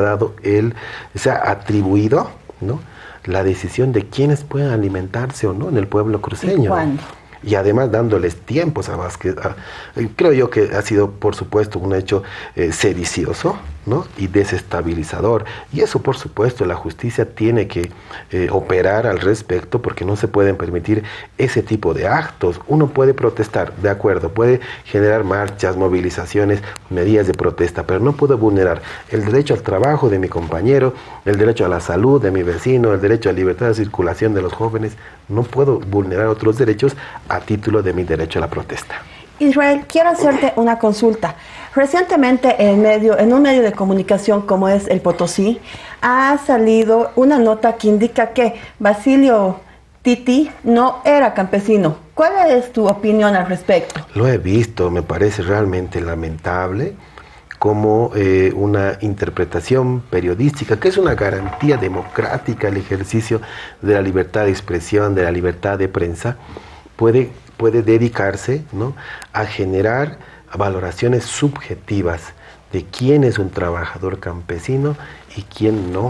ha atribuido, ¿no?, la decisión de quiénes pueden alimentarse o no en el pueblo cruceño. ¿Y cuándo? Y además dándoles tiempos a Vázquez. Creo yo que ha sido, por supuesto, un hecho sedicioso, ¿no?, y desestabilizador. Y eso, por supuesto, la justicia tiene que operar al respecto, porque no se pueden permitir ese tipo de actos. Uno puede protestar, de acuerdo, puede generar marchas, movilizaciones, medidas de protesta, pero no puede vulnerar el derecho al trabajo de mi compañero, el derecho a la salud de mi vecino, el derecho a libertad de circulación de los jóvenes. No puedo vulnerar otros derechos a título de mi derecho a la protesta. Israel, quiero hacerte una consulta. Recientemente en un medio de comunicación como es El Potosí, ha salido una nota que indica que Basilio Titi no era campesino. ¿Cuál es tu opinión al respecto? Lo he visto, me parece realmente lamentable como una interpretación periodística, que es una garantía democrática, el ejercicio de la libertad de expresión, de la libertad de prensa, puede dedicarse, ¿no?, a generar valoraciones subjetivas de quién es un trabajador campesino y quién no.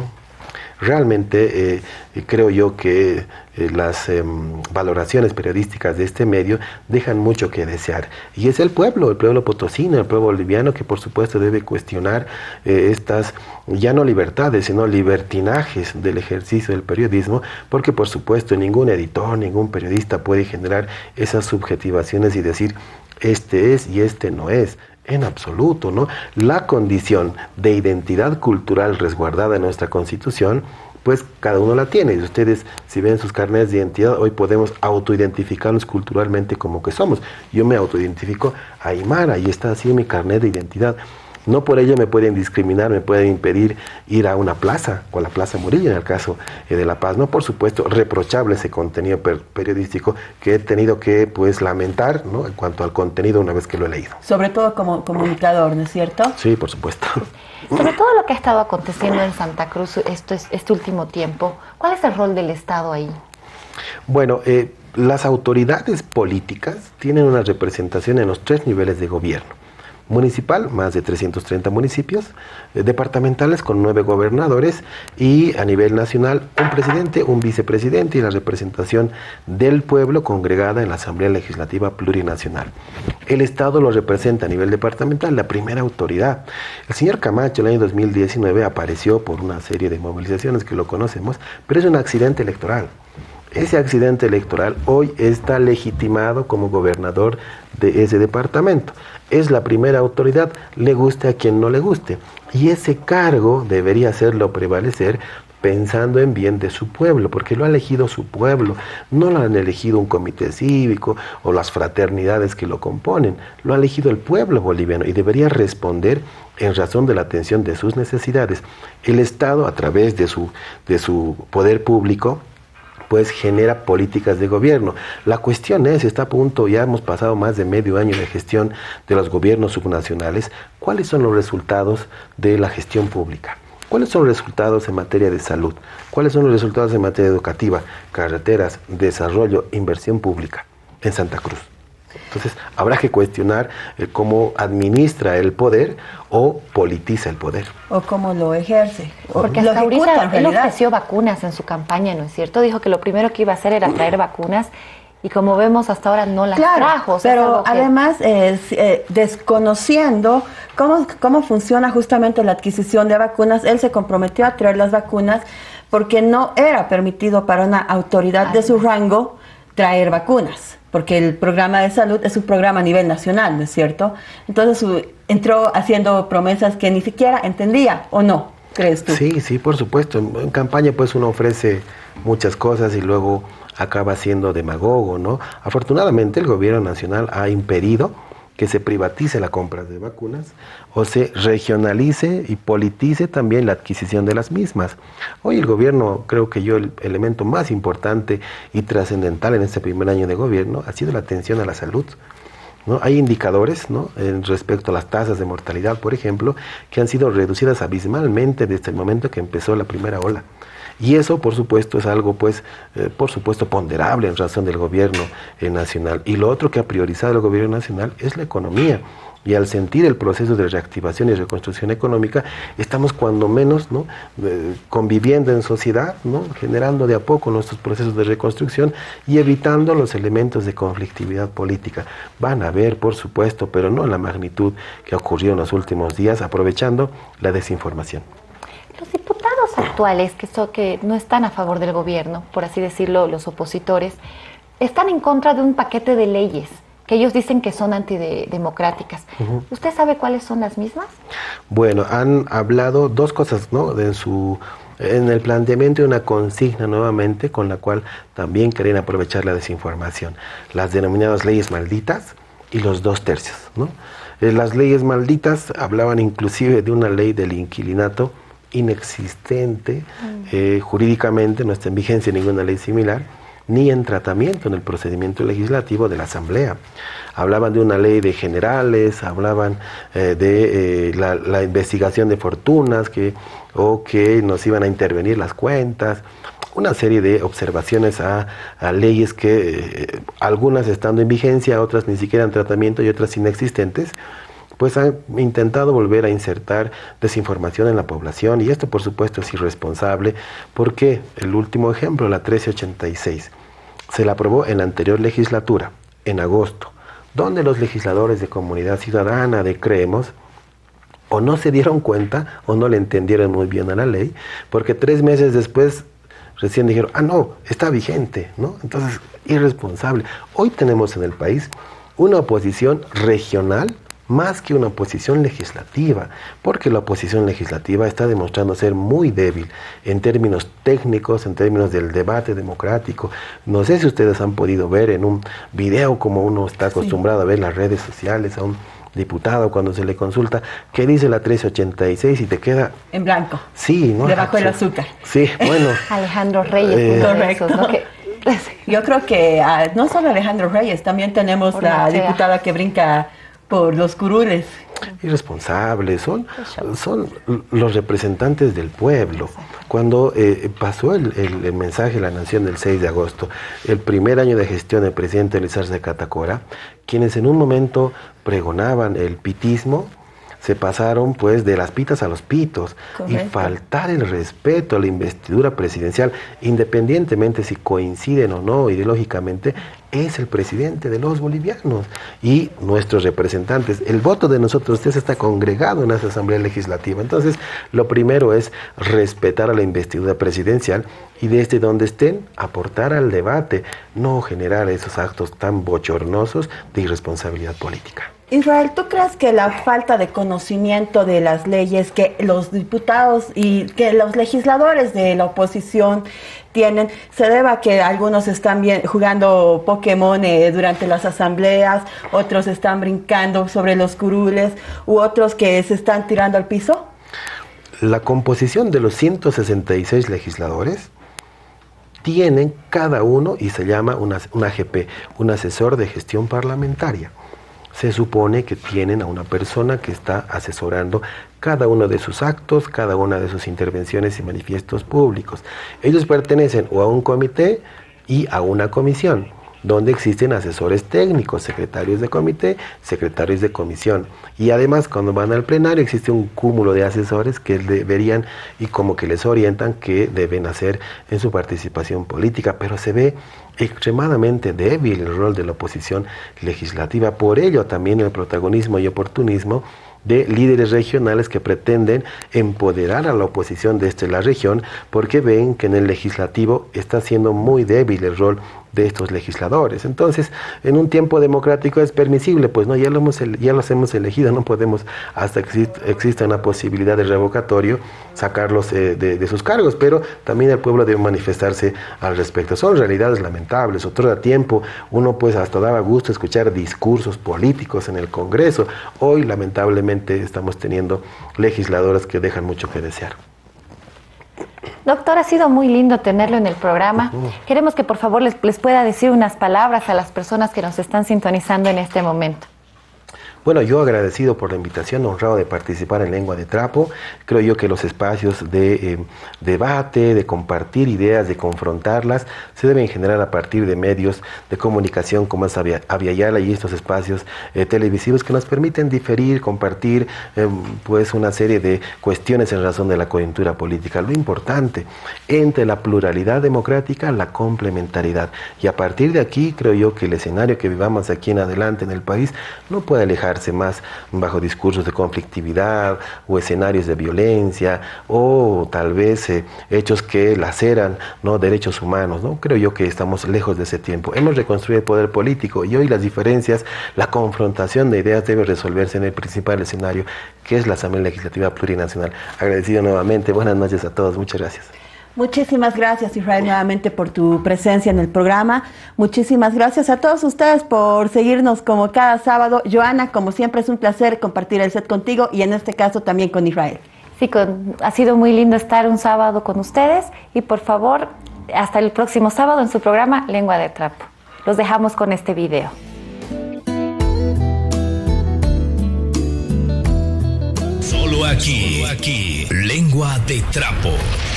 Realmente creo yo que las valoraciones periodísticas de este medio dejan mucho que desear. Y es el pueblo potosino, el pueblo boliviano, que por supuesto debe cuestionar estas, ya no libertades, sino libertinajes del ejercicio del periodismo, porque por supuesto ningún editor, ningún periodista puede generar esas subjetivaciones y decir, este es y este no es. En absoluto, ¿no? La condición de identidad cultural resguardada en nuestra Constitución, pues cada uno la tiene. Y ustedes, si ven sus carnets de identidad, hoy podemos autoidentificarnos culturalmente como que somos. Yo me autoidentifico aymara y está así en mi carnet de identidad. No por ello me pueden discriminar, me pueden impedir ir a una plaza, o a la Plaza Murillo en el caso de La Paz. No, por supuesto, reprochable ese contenido periodístico que he tenido que, pues, lamentar, ¿no?, en cuanto al contenido una vez que lo he leído. Sobre todo como comunicador, ¿no es cierto? Sí, por supuesto. Sobre todo lo que ha estado aconteciendo en Santa Cruz este último tiempo, ¿cuál es el rol del Estado ahí? Bueno, las autoridades políticas tienen una representación en los 3 niveles de gobierno. Municipal, más de 330 municipios, departamentales con 9 gobernadores y a nivel nacional un presidente, un vicepresidente y la representación del pueblo congregada en la Asamblea Legislativa Plurinacional. El Estado lo representa a nivel departamental, la primera autoridad. El señor Camacho el año 2019 apareció por una serie de movilizaciones que lo conocemos, pero es un accidente electoral. Ese accidente electoral hoy está legitimado como gobernador de ese departamento. Es la primera autoridad, le guste a quien no le guste. Y ese cargo debería hacerlo prevalecer pensando en bien de su pueblo, porque lo ha elegido su pueblo, no lo han elegido un comité cívico o las fraternidades que lo componen, lo ha elegido el pueblo boliviano y debería responder en razón de la atención de sus necesidades. El Estado, a través de su poder público, pues genera políticas de gobierno. La cuestión es, está a punto, ya hemos pasado más de medio año de gestión de los gobiernos subnacionales, ¿cuáles son los resultados de la gestión pública? ¿Cuáles son los resultados en materia de salud? ¿Cuáles son los resultados en materia educativa, carreteras, desarrollo, inversión pública en Santa Cruz? Entonces, habrá que cuestionar cómo administra el poder o politiza el poder. O cómo lo ejerce. Porque hasta ahorita él ofreció vacunas en su campaña, ¿no es cierto? Dijo que lo primero que iba a hacer era traer vacunas y como vemos hasta ahora no las trajo. O sea, pero además desconociendo cómo funciona justamente la adquisición de vacunas, él se comprometió a traer las vacunas porque no era permitido para una autoridad de su rango traer vacunas, porque el programa de salud es un programa a nivel nacional, ¿no es cierto? Entonces entró haciendo promesas que ni siquiera entendía, ¿o no? ¿Crees tú? Sí, por supuesto. En campaña pues uno ofrece muchas cosas y luego acaba siendo demagogo, ¿no? Afortunadamente el gobierno nacional ha impedido que se privatice la compra de vacunas o se regionalice y politice también la adquisición de las mismas. Hoy el gobierno, creo que el elemento más importante y trascendental en este primer año de gobierno ha sido la atención a la salud, ¿no? Hay indicadores, ¿no?, respecto a las tasas de mortalidad, por ejemplo, que han sido reducidas abismalmente desde el momento que empezó la primera ola. Y eso, por supuesto, es algo, pues, por supuesto, ponderable en razón del gobierno nacional. Y lo otro que ha priorizado el gobierno nacional es la economía. Y al sentir el proceso de reactivación y reconstrucción económica, estamos cuando menos, ¿no?, conviviendo en sociedad, ¿no?, generando de a poco nuestros procesos de reconstrucción y evitando los elementos de conflictividad política. Van a haber, por supuesto, pero no en la magnitud que ocurrió en los últimos días, aprovechando la desinformación. Los diputados actuales, que no están a favor del gobierno, por así decirlo, los opositores, están en contra de un paquete de leyes que ellos dicen que son antidemocráticas. ¿Usted sabe cuáles son las mismas? Bueno, han hablado dos cosas, ¿no?, en el planteamiento de una consigna nuevamente con la cual también quieren aprovechar la desinformación. Las denominadas leyes malditas y los 2/3, ¿no? Las leyes malditas hablaban inclusive de una ley del inquilinato inexistente, jurídicamente no está en vigencia ninguna ley similar, ni en tratamiento en el procedimiento legislativo de la Asamblea. Hablaban de una ley de generales, hablaban de la investigación de fortunas, que nos iban a intervenir las cuentas, una serie de observaciones a leyes que algunas estando en vigencia, otras ni siquiera en tratamiento y otras inexistentes, pues han intentado volver a insertar desinformación en la población, y esto por supuesto es irresponsable, porque el último ejemplo, la 1386, se la aprobó en la anterior legislatura, en agosto, donde los legisladores de Comunidad Ciudadana, de Creemos, o no se dieron cuenta o no le entendieron muy bien a la ley, porque 3 meses después recién dijeron, no, está vigente, ¿no? Entonces, irresponsable. Hoy tenemos en el país una oposición regional más que una oposición legislativa, porque la oposición legislativa está demostrando ser muy débil en términos técnicos, en términos del debate democrático. No sé si ustedes han podido ver en un video, como uno está acostumbrado a ver las redes sociales, a un diputado cuando se le consulta qué dice la 1386 y te queda en blanco. Sí, ¿no? Debajo del azúcar. Sí, bueno. Alejandro Reyes. Correcto. ¿No? Yo creo que no solo Alejandro Reyes, también tenemos la diputada que brinca por los curules. Irresponsables, son los representantes del pueblo. Cuando pasó el mensaje de la Nación del 6 de agosto, el primer año de gestión del presidente Luis Arce Catacora, quienes en un momento pregonaban el pitismo, se pasaron pues de las pitas a los pitos. Correcto. Y faltar el respeto a la investidura presidencial, independientemente si coinciden o no ideológicamente, es el presidente de los bolivianos y nuestros representantes. El voto de nosotros tres está congregado en esa Asamblea Legislativa. Entonces, lo primero es respetar a la investidura presidencial y desde donde estén, aportar al debate, no generar esos actos tan bochornosos de irresponsabilidad política. Israel, ¿tú crees que la falta de conocimiento de las leyes que los diputados y que los legisladores de la oposición tienen se deba a que algunos están jugando Pokémon durante las asambleas, otros están brincando sobre los curules u otros que se están tirando al piso? La composición de los 166 legisladores tienen cada uno, y se llama una AGP, un asesor de gestión parlamentaria. Se supone que tienen a una persona que está asesorando cada uno de sus actos, cada una de sus intervenciones y manifiestos públicos. Ellos pertenecen o a un comité y a una comisión, donde existen asesores técnicos, secretarios de comité, secretarios de comisión. Y además, cuando van al plenario, existe un cúmulo de asesores que deberían y como que les orientan qué deben hacer en su participación política, pero se ve extremadamente débil el rol de la oposición legislativa. Por ello también el protagonismo y oportunismo de líderes regionales que pretenden empoderar a la oposición desde la región, porque ven que en el legislativo está siendo muy débil el rol de estos legisladores. Entonces, en un tiempo democrático es permisible, pues no, ya los hemos elegido, no podemos, hasta que exista una posibilidad de revocatorio, sacarlos de sus cargos, pero también el pueblo debe manifestarse al respecto. Son realidades lamentables. Otro tiempo uno pues hasta daba gusto escuchar discursos políticos en el Congreso. Hoy lamentablemente estamos teniendo legisladores que dejan mucho que desear. Doctor, ha sido muy lindo tenerlo en el programa. Queremos que por favor les pueda decir unas palabras a las personas que nos están sintonizando en este momento. Bueno, yo agradecido por la invitación, honrado de participar en Lengua de Trapo. Creo yo que los espacios de debate, de compartir ideas, de confrontarlas, se deben generar a partir de medios de comunicación como es Aviala y estos espacios televisivos que nos permiten diferir, compartir pues una serie de cuestiones en razón de la coyuntura política. Lo importante, entre la pluralidad democrática, la complementariedad. Y a partir de aquí, creo yo que el escenario que vivamos aquí en adelante en el país no puede alejar más bajo discursos de conflictividad o escenarios de violencia o tal vez hechos que laceran, ¿no?, derechos humanos, ¿no? Creo yo que estamos lejos de ese tiempo. Hemos reconstruido el poder político y hoy las diferencias, la confrontación de ideas debe resolverse en el principal escenario, que es la Asamblea Legislativa Plurinacional. Agradecido nuevamente. Buenas noches a todos. Muchas gracias. Muchísimas gracias, Israel, nuevamente por tu presencia en el programa. Muchísimas gracias a todos ustedes por seguirnos como cada sábado. Joana, como siempre es un placer compartir el set contigo y en este caso también con Israel. Sí, ha sido muy lindo estar un sábado con ustedes y por favor, hasta el próximo sábado en su programa Lengua de Trapo. Los dejamos con este video. Solo aquí, Lengua de Trapo.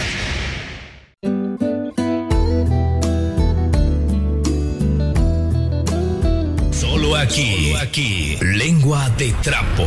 Solo aquí, Lengua de Trapo.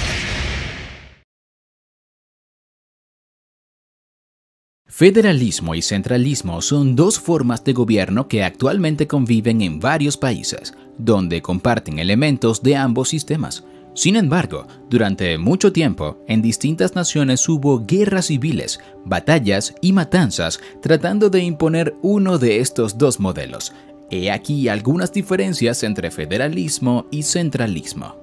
Federalismo y centralismo son dos formas de gobierno que actualmente conviven en varios países, donde comparten elementos de ambos sistemas. Sin embargo, durante mucho tiempo, en distintas naciones hubo guerras civiles, batallas y matanzas tratando de imponer uno de estos dos modelos. He aquí algunas diferencias entre federalismo y centralismo.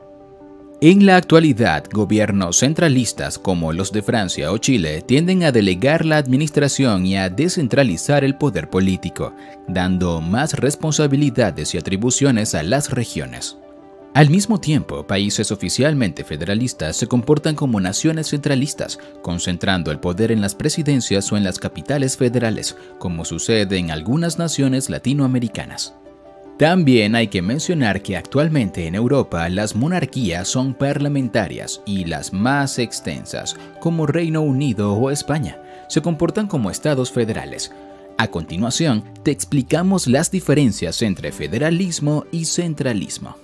En la actualidad, gobiernos centralistas como los de Francia o Chile tienden a delegar la administración y a descentralizar el poder político, dando más responsabilidades y atribuciones a las regiones. Al mismo tiempo, países oficialmente federalistas se comportan como naciones centralistas, concentrando el poder en las presidencias o en las capitales federales, como sucede en algunas naciones latinoamericanas. También hay que mencionar que actualmente en Europa las monarquías son parlamentarias y las más extensas, como Reino Unido o España, se comportan como estados federales. A continuación, te explicamos las diferencias entre federalismo y centralismo.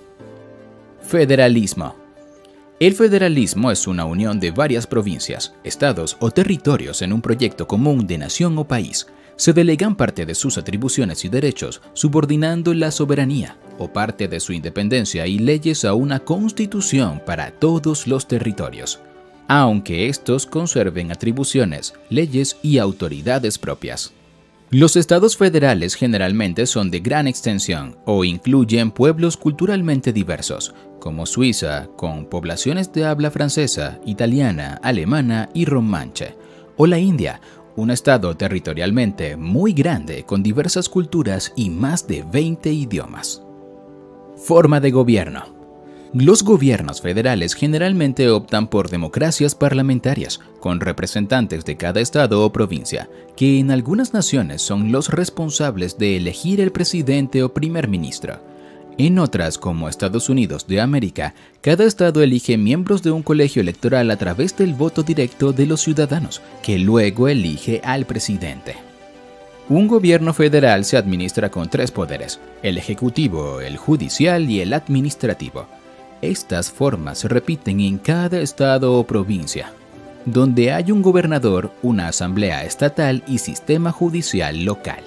Federalismo. El federalismo es una unión de varias provincias, estados o territorios en un proyecto común de nación o país. Se delegan parte de sus atribuciones y derechos, subordinando la soberanía o parte de su independencia y leyes a una constitución para todos los territorios, aunque estos conserven atribuciones, leyes y autoridades propias. Los estados federales generalmente son de gran extensión o incluyen pueblos culturalmente diversos, como Suiza, con poblaciones de habla francesa, italiana, alemana y romanche, o la India, un estado territorialmente muy grande con diversas culturas y más de 20 idiomas. Forma de gobierno. Los gobiernos federales generalmente optan por democracias parlamentarias, con representantes de cada estado o provincia, que en algunas naciones son los responsables de elegir el presidente o primer ministro. En otras, como Estados Unidos de América, cada estado elige miembros de un colegio electoral a través del voto directo de los ciudadanos, que luego elige al presidente. Un gobierno federal se administra con tres poderes: el ejecutivo, el judicial y el administrativo. Estas formas se repiten en cada estado o provincia, donde hay un gobernador, una asamblea estatal y sistema judicial local.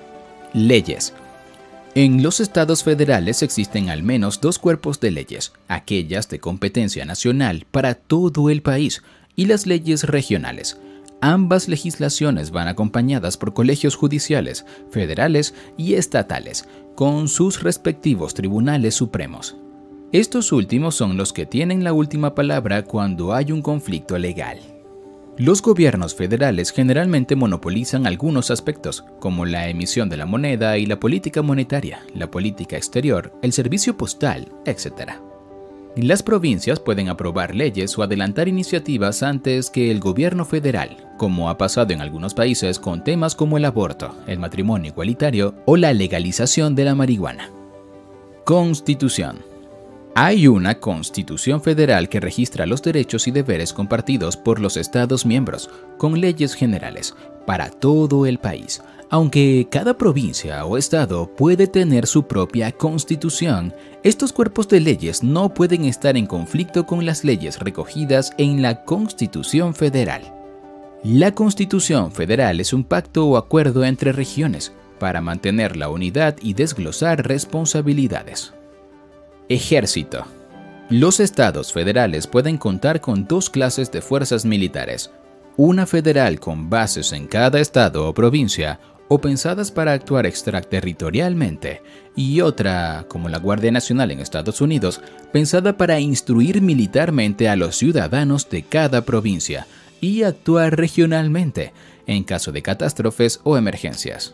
Leyes. En los estados federales existen al menos dos cuerpos de leyes, aquellas de competencia nacional para todo el país y las leyes regionales. Ambas legislaciones van acompañadas por colegios judiciales, federales y estatales, con sus respectivos tribunales supremos. Estos últimos son los que tienen la última palabra cuando hay un conflicto legal. Los gobiernos federales generalmente monopolizan algunos aspectos, como la emisión de la moneda y la política monetaria, la política exterior, el servicio postal, etc. Las provincias pueden aprobar leyes o adelantar iniciativas antes que el gobierno federal, como ha pasado en algunos países con temas como el aborto, el matrimonio igualitario o la legalización de la marihuana. Constitución. Hay una Constitución federal que registra los derechos y deberes compartidos por los Estados miembros, con leyes generales, para todo el país. Aunque cada provincia o estado puede tener su propia constitución, estos cuerpos de leyes no pueden estar en conflicto con las leyes recogidas en la Constitución Federal. La Constitución Federal es un pacto o acuerdo entre regiones para mantener la unidad y desglosar responsabilidades. Ejército. Los estados federales pueden contar con dos clases de fuerzas militares, una federal con bases en cada estado o provincia o pensadas para actuar extraterritorialmente, y otra, como la Guardia Nacional en Estados Unidos, pensada para instruir militarmente a los ciudadanos de cada provincia y actuar regionalmente en caso de catástrofes o emergencias.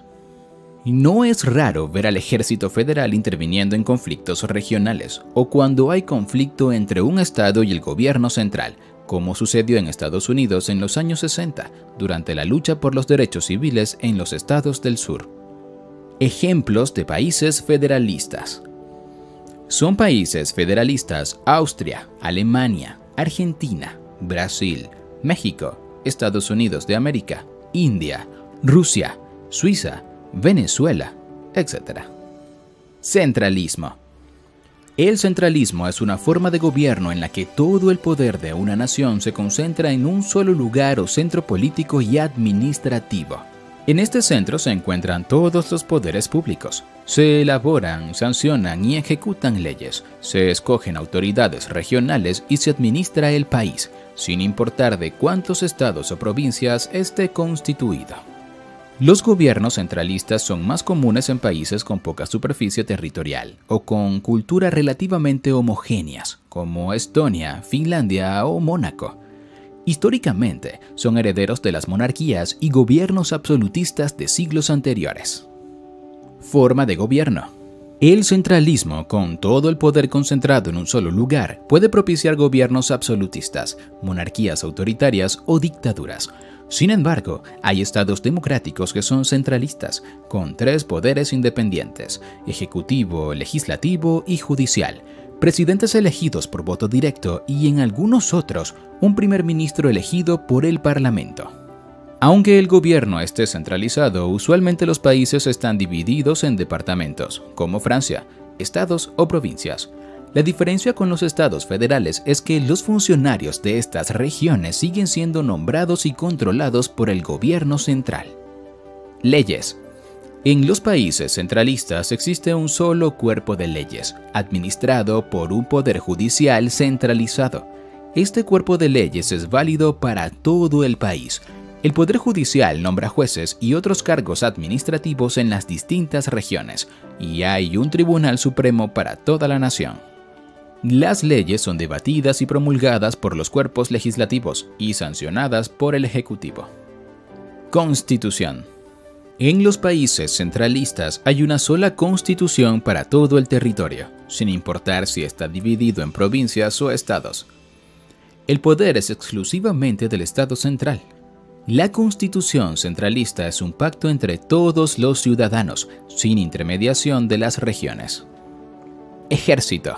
No es raro ver al ejército federal interviniendo en conflictos regionales o cuando hay conflicto entre un estado y el gobierno central, como sucedió en Estados Unidos en los años 60, durante la lucha por los derechos civiles en los estados del sur. Ejemplos de países federalistas. Son países federalistas Austria, Alemania, Argentina, Brasil, México, Estados Unidos de América, India, Rusia, Suiza, Venezuela, etc. Centralismo. El centralismo es una forma de gobierno en la que todo el poder de una nación se concentra en un solo lugar o centro político y administrativo. En este centro se encuentran todos los poderes públicos. Se elaboran, sancionan y ejecutan leyes, se escogen autoridades regionales y se administra el país, sin importar de cuántos estados o provincias esté constituido. Los gobiernos centralistas son más comunes en países con poca superficie territorial o con culturas relativamente homogéneas, como Estonia, Finlandia o Mónaco. Históricamente, son herederos de las monarquías y gobiernos absolutistas de siglos anteriores. Forma de gobierno. El centralismo, con todo el poder concentrado en un solo lugar, puede propiciar gobiernos absolutistas, monarquías autoritarias o dictaduras. Sin embargo, hay estados democráticos que son centralistas, con 3 poderes independientes: ejecutivo, legislativo y judicial, presidentes elegidos por voto directo y en algunos otros, un primer ministro elegido por el Parlamento. Aunque el gobierno esté centralizado, usualmente los países están divididos en departamentos, como Francia, estados o provincias. La diferencia con los estados federales es que los funcionarios de estas regiones siguen siendo nombrados y controlados por el gobierno central. Leyes. En los países centralistas existe un solo cuerpo de leyes, administrado por un poder judicial centralizado. Este cuerpo de leyes es válido para todo el país. El Poder Judicial nombra jueces y otros cargos administrativos en las distintas regiones, y hay un Tribunal Supremo para toda la nación. Las leyes son debatidas y promulgadas por los cuerpos legislativos y sancionadas por el Ejecutivo. Constitución. En los países centralistas hay una sola constitución para todo el territorio, sin importar si está dividido en provincias o estados. El poder es exclusivamente del Estado central. La Constitución centralista es un pacto entre todos los ciudadanos, sin intermediación de las regiones. Ejército.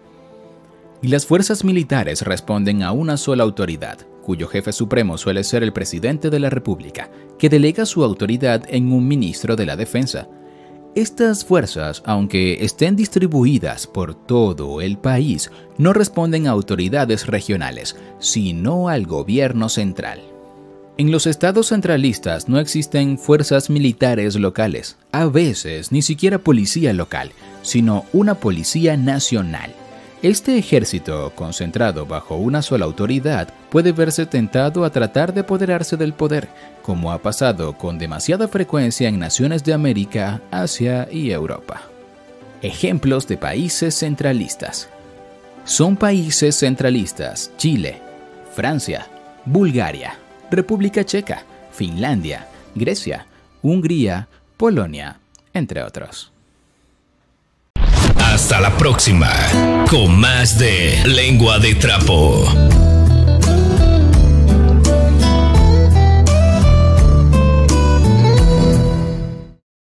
Las fuerzas militares responden a una sola autoridad, cuyo jefe supremo suele ser el presidente de la República, que delega su autoridad en un ministro de la Defensa. Estas fuerzas, aunque estén distribuidas por todo el país, no responden a autoridades regionales, sino al gobierno central. En los estados centralistas no existen fuerzas militares locales, a veces ni siquiera policía local, sino una policía nacional. Este ejército, concentrado bajo una sola autoridad, puede verse tentado a tratar de apoderarse del poder, como ha pasado con demasiada frecuencia en naciones de América, Asia y Europa. Ejemplos de países centralistas. Son países centralistas: Chile, Francia, Bulgaria, República Checa, Finlandia, Grecia, Hungría, Polonia, entre otros. Hasta la próxima, con más de Lengua de Trapo.